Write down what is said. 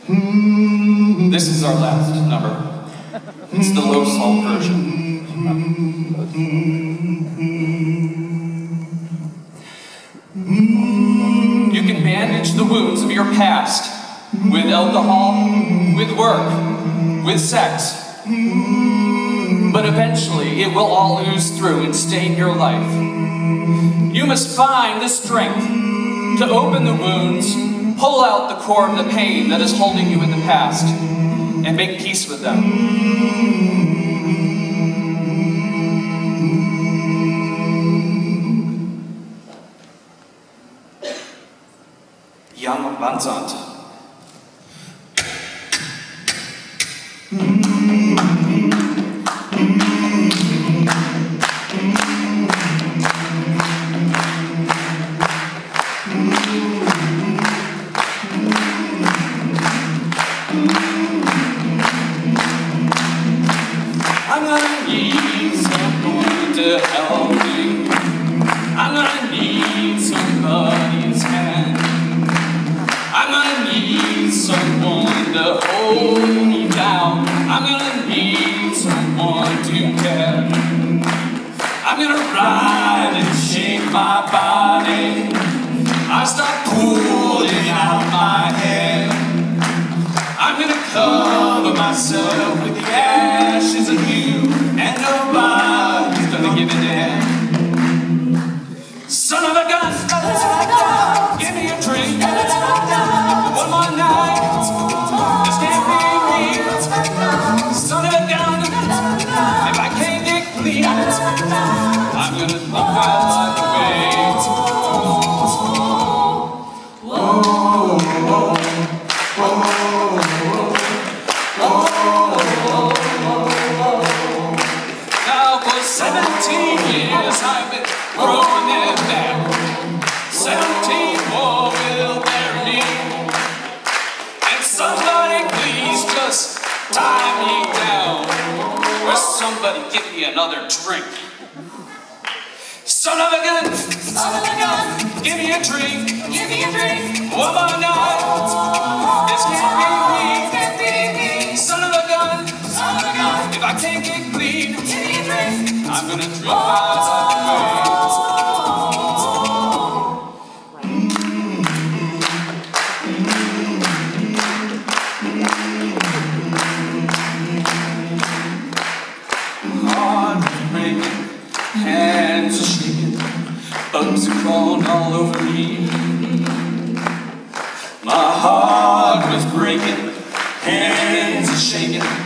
This is our last number. It's the low salt version. You can bandage the wounds of your past with alcohol, with work, with sex. But eventually it will all ooze through and stain your life. You must find the strength to open the wounds, pull out the core of the pain that is holding you in the past, and make peace with them. Jan van Zandt. I'm gonna need someone to help me. I'm gonna need somebody's hand. I'm gonna need someone to hold me down. I'm gonna need someone to care. I'm gonna ride and shake my body. I start pulling out my hair. I'm gonna cover myself with the ashes of you, and nobody's gonna give a damn. Son of a gun, give me a drink. One more night, this can't be me. Son of a gun, if I can't get clean, I'm gonna live my life away. Now for 17 years I've been growing it back. 17 more will bury me. And somebody please just tie me down, or somebody give me another drink. Son of a gun, give me a drink, one more night, this can't be me. Son of a gun, if I can't get clean, I'm gonna drink my life away. Heart is breaking, hands are shaking, bugs are crawling all over me. My heart was breaking, hands are shaking,